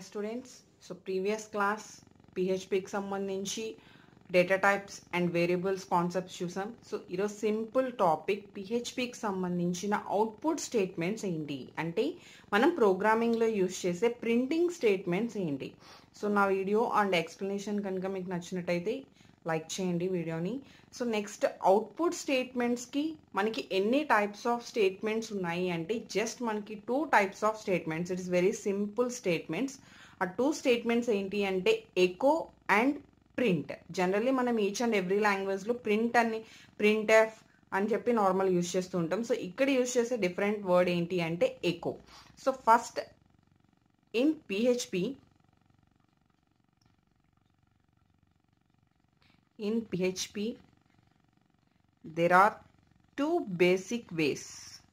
students. So previous class PHP కి సంబంధించి data types and variables concepts చూసాం. So ఈరోజు సింపుల్ టాపిక్ PHPకి సంబంధించిన అవుట్పుట్ స్టేట్మెంట్స్ ఏంటి అంటే మనం ప్రోగ్రామింగ్లో యూజ్ చేసే ప్రింటింగ్ స్టేట్మెంట్స్ ఏంటి. సో నా వీడియో అండ్ ఎక్స్ప్లెనేషన్ కనుక మీకు నచ్చినట్టయితే లైక్ చేయండి వీడియోని. సో నెక్స్ట్ అవుట్పుట్ స్టేట్మెంట్స్కి మనకి ఎన్ని టైప్స్ ఆఫ్ స్టేట్మెంట్స్ ఉన్నాయి అంటే జస్ట్ మనకి 2 types of statements. It is very simple statements. ఆ 2 స్టేట్మెంట్స్ ఏంటి అంటే ఎకో అండ్ ప్రింట్. జనరల్లీ మనం ఈచ్ అండ్ ఎవ్రీ లాంగ్వేజ్లో ప్రింట్ ఎఫ్ అని చెప్పి నార్మల్ యూజ్ చేస్తూ ఉంటాం. సో ఇక్కడ యూజ్ చేసే డిఫరెంట్ వర్డ్ ఏంటి అంటే echo. So first in PHP there are 2 basic ways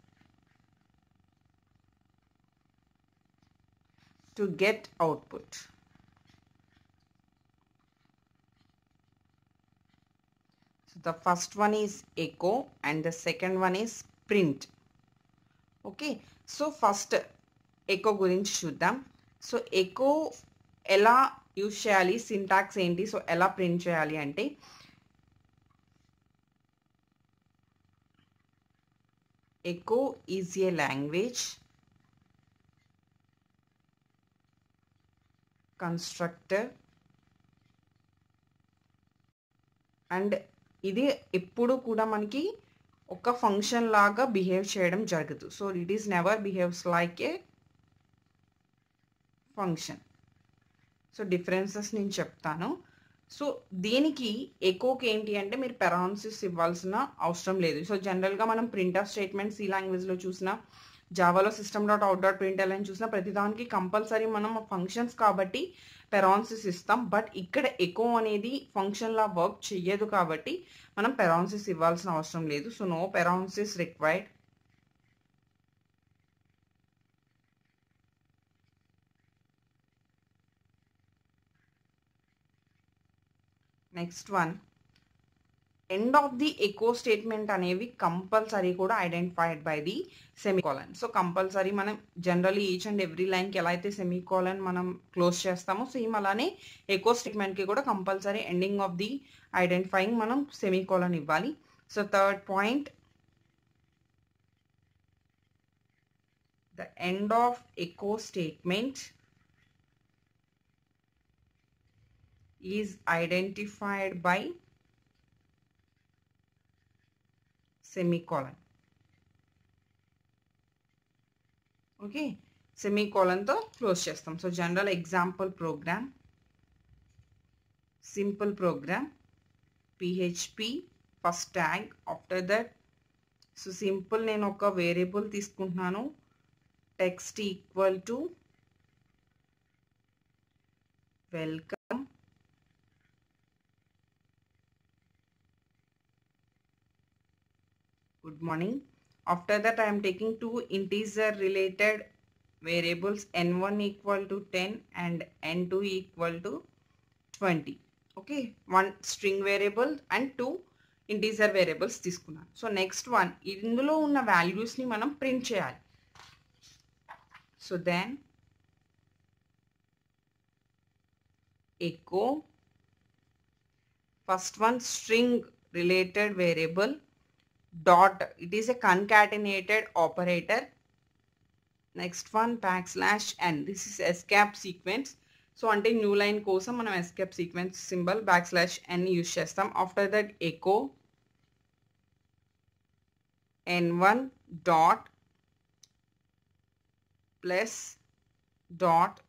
to get output. So the first one is echo and the second one is print. Okay, so first echo గురించి చూద్దాం. So echo ఎలా use చేయాలి, syntax ఏంటి, so ఎలా print చేయాలి అంటే echo is a language constructor and ఇది ఎప్పుడు కూడా మనకి ఒక ఫంక్షన్ లాగా బిహేవ్ చేయడం జరగదు. So it is never behaves like a function. So differences నేను చెప్తాను. సో దీనికి ఎకోకి ఏంటి అంటే మీరు పెరాన్సిస్ ఇవ్వాల్సిన అవసరం లేదు. సో జనరల్గా మనం ప్రింట్ ఆఫ్ స్టేట్మెంట్స్ ఈ లాంగ్వేజ్లో చూసినా, జావాలో system.out.println అని చూసినా ప్రతిదానికి కంపల్సరీ మనం ఫంక్షన్స్ కాబట్టి పెరాన్సిస్ ఇస్తాం. బట్ ఇక్కడ ఎకో అనేది ఫంక్షన్లా వర్క్ చెయ్యదు కాబట్టి మనం పెరాన్సిస్ ఇవ్వాల్సిన అవసరం లేదు. So no parenthesis required. Next one, end of the echo statement అనేవి కంపల్సరీ కూడా identified by the semicolon. So compulsory మనం జనరల్లీ ఈచ్ అండ్ ఎవ్రీ లైన్కి ఎలా అయితే సెమీకోలన్ మనం క్లోజ్ చేస్తామో సేమ్ అలానే ఎకో స్టేట్మెంట్కి కూడా compulsory ending of the identifying మనం సెమీకోలన్ ఇవ్వాలి. So third point, the end of echo statement is identified by semicolon. Okay, సెమీకోలన్తో క్లోజ్ చేస్తాం. So general example program, simple program, PHP first tag. After that so simple నేను ఒక variable తీసుకుంటున్నాను, text equal to welcome, good morning. After that I am taking 2 integer related variables, n1 equal to 10 and n2 equal to 20. Okay, one string variable and 2 integer variables తీసుకున్నాను. So next one, ఇందులో ఉన్న వాల్యూస్ని మనం print చేయాలి. So then echo first one string related variable dot, it is a concatenated operator. Next one \n, this is escape sequence. So అంటే new line కోసం మనం escape sequence symbol \n use చేస్తాం. After that echo n1 dot plus dot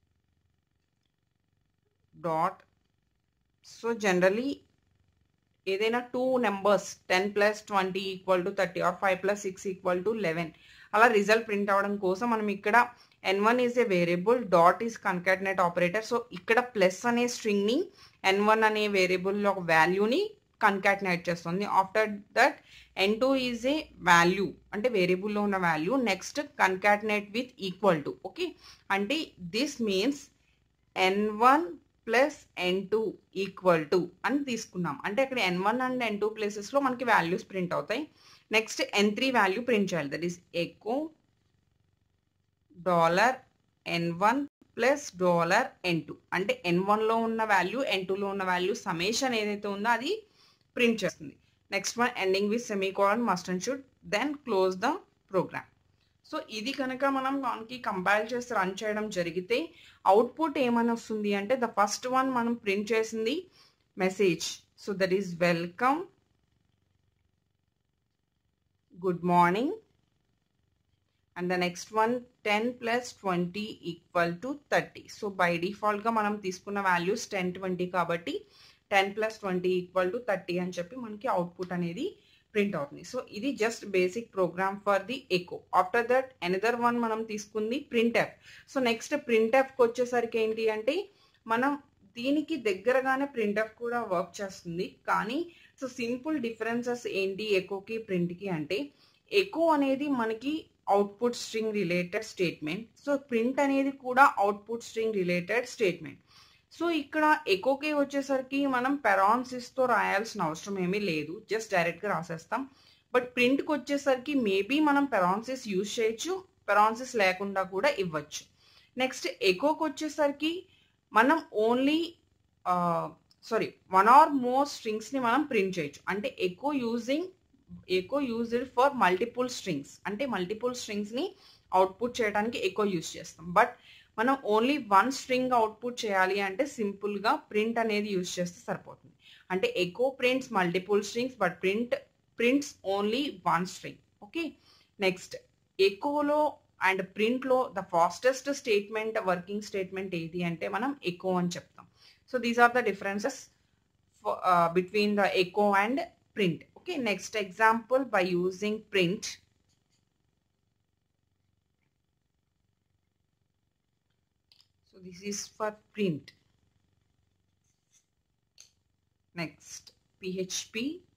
dot. So generally ఏదైనా 2 numbers 10 + 20 = 30 are 5 + 6 = 11 అలా result print అవ్వడం కోసం మనం ఇక్కడ n1 is a variable, dot is concatenate operator. So ఇక్కడ ప్లస్ అనే స్ట్రింగ్ని n1 అనే వేరియబుల్లో ఒక వాల్యూని కన్కాటినేట్ చేస్తుంది. After that n2 is a value అంటే వేరియబుల్లో ఉన్న value, next concatenate with equal to. Okay, అంటే this means n1 plus n2 equal to అని తీసుకున్నాం. అంటే అక్కడ n1 అండ్ n2 ప్లేసెస్లో మనకి వాల్యూస్ ప్రింట్ అవుతాయి. నెక్స్ట్ n3 వాల్యూ ప్రింట్ చేయాలి. That is echo $n1 plus $n2 అంటే n1లో ఉన్న వాల్యూ n2లో ఉన్న వాల్యూ సಮೇషన్ ఏదైతే ఉందో అది ప్రింట్ చేస్తుంది. Next one ending with semicolon must and should then close the program. So ఇది కనుక మనం మనకి కంపైల్ చేసి రన్ చేయడం జరిగితే అవుట్పుట్ ఏమని వస్తుంది అంటే ద ఫస్ట్ వన్ మనం ప్రింట్ చేసింది message. So that is welcome, good morning, and the next one 10 plus 20 equal to 30. So by default గా మనం తీసుకున్న వాల్యూస్ 10 20 కాబట్టి 10 plus 20 equal to 30 అని చెప్పి మనకి అవుట్పుట్ అనేది ప్రింట్ అవుతుంది. సో ఇది just basic program for the echo. After that another one మనం తీసుకుంది ప్రింట్ఎఫ్. సో నెక్స్ట్ ప్రింట్ఎఫ్కి వచ్చేసరికి ఏంటి అంటే మనం దీనికి దగ్గరగానే ప్రింట్ఎఫ్ కూడా వర్క్ చేస్తుంది. కానీ సో సింపుల్ డిఫరెన్సెస్ ఏంటి ఎకోకి ప్రింట్కి అంటే ఎకో అనేది మనకి output string related statement. So print అనేది కూడా output string related statement. So ఇక్కడ ఎకోకి వచ్చేసరికి మనం పెరాన్సిస్తో రాయాల్సిన అవసరం ఏమీ లేదు, జస్ట్ డైరెక్ట్గా రాసేస్తాం. బట్ ప్రింట్కి వచ్చేసరికి మేబీ మనం పెరాన్సిస్ యూజ్ చేయొచ్చు, పెరాన్సిస్ లేకుండా కూడా ఇవ్వచ్చు. నెక్స్ట్ ఎకోకి వచ్చేసరికి మనం ఓన్లీ వన్ ఆర్ మోర్ స్ట్రింగ్స్ని మనం ప్రింట్ చేయొచ్చు. అంటే echo used for multiple strings, అంటే మల్టిపుల్ స్ట్రింగ్స్ని అవుట్పుట్ చేయడానికి ఎకో యూజ్ చేస్తాం. బట్ మనం ఓన్లీ వన్ స్ట్రింగ్ అవుట్పుట్ చేయాలి అంటే సింపుల్గా ప్రింట్ అనేది యూజ్ చేస్తే సరిపోతుంది. అంటే echo prints multiple strings but prints only one string. Okay, next ఎకోలో అండ్ ప్రింట్లో the fastest statement working statement ఏది అంటే మనం ఎకో అని చెప్తాం. So these are the differences between the echo and print. Okay, next example by using print. So this is for print. Next PHP.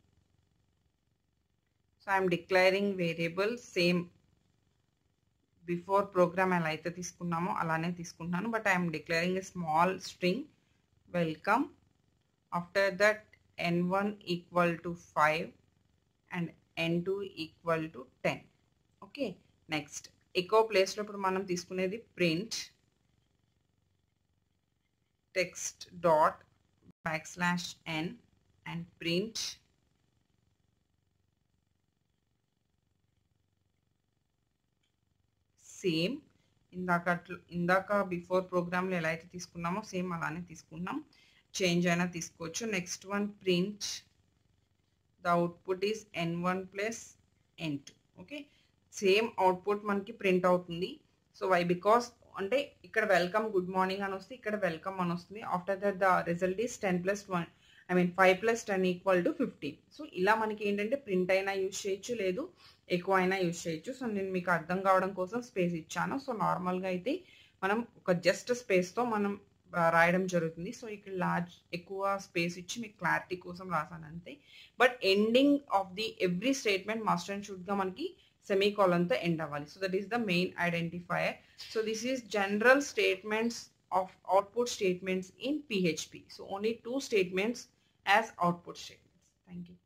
So I am declaring variable same before program ఎలా అయితే తీసుకున్నామో అలానే తీసుకుంటున్నాను. But I am declaring a small string welcome. After that n1 equal to 5 and n2 equal to 10. Okay, next echo place లో ఇప్పుడు మనం తీసుకునేది print text dot \n and print same ఇందాక బిఫోర్ ప్రోగ్రామ్లో ఎలా అయితే తీసుకున్నామో సేమ్ అలానే తీసుకున్నాం, చేంజ్ అయినా తీసుకోవచ్చు. Next one print the output is n1 plus n2. Okay, same output మనకి ప్రింట్ అవుతుంది. సో వై బికాస్ అంటే ఇక్కడ వెల్కమ్ గుడ్ మార్నింగ్ అని వస్తే ఇక్కడ వెల్కమ్ అని వస్తుంది. After that the result is 10 plus 5 plus 10 equal to 15. సో ఇలా మనకి ఏంటంటే ప్రింట్ అయినా యూజ్ చేయొచ్చు, లేదు ఎక్కువ అయినా యూజ్ చేయొచ్చు. సో నేను మీకు అర్థం కావడం కోసం స్పేస్ ఇచ్చాను. సో నార్మల్గా అయితే మనం ఒక జస్ట్ స్పేస్తో మనం రాయడం జరుగుతుంది. సో ఇక్కడ ఎక్కువ స్పేస్ ఇచ్చి మీకు క్లారిటీ కోసం రాసాను అంతే. But ending of the every statement must and షుడ్గా మనకి సెమీకోలన్తో ఎండ్ అవ్వాలి. So that is the main identifier. So this is general statements of output statements in PHP. So only 2 statements as output statements. Thank you.